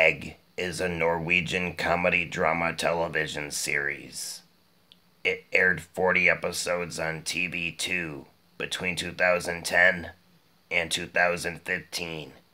DAG is a Norwegian comedy drama television series. It aired 40 episodes on TV2 between 2010 and 2015.